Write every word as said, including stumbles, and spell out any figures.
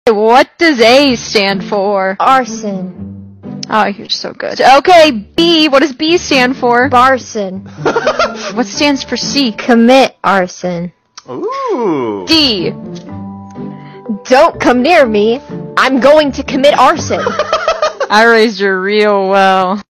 What does A stand for? Arson. Oh, you're so good. Okay, B. What does B stand for? Barson. What stands for C? Commit arson. Ooh. D. Don't come near me. I'm going to commit arson. I raised her real well.